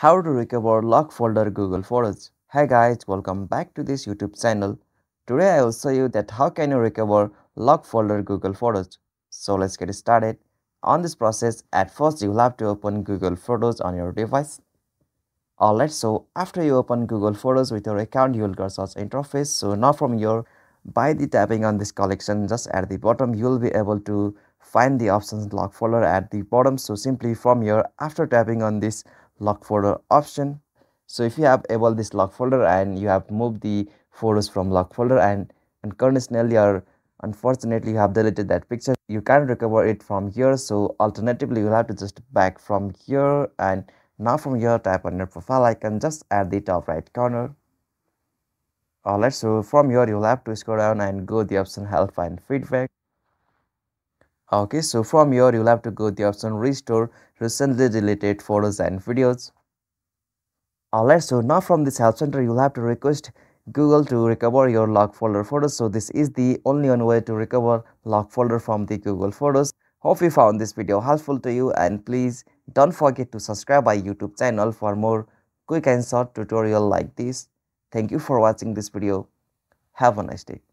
How to recover locked folder Google Photos. Hi guys, welcome back to this YouTube channel. Today I will show you that how can you recover locked folder Google Photos. So let's get started. On this process, at first you will have to open Google Photos on your device. Alright, so after you open Google Photos with your account, you will get such interface. So now from here, by the tapping on this collection just at the bottom, you will be able to find the options lock folder at the bottom. So simply from here, after tapping on this lock folder option, so if you have enabled this lock folder and you have moved the photos from lock folder and unconditionally or unfortunately you have deleted that picture, you can't recover it from here. So alternatively, you'll have to just back from here, and now from here tap on your profile icon just at the top right corner. Alright, so from here you'll have to scroll down and go the option help and feedback. Okay, so from here you'll have to go the option restore recently deleted photos and videos. Alright, so now from this help center you'll have to request Google to recover your locked folder photos. So this is the only one way to recover locked folder from the Google Photos. Hope you found this video helpful to you, and please don't forget to subscribe my YouTube channel for more quick and short tutorial like this. Thank you for watching this video. Have a nice day.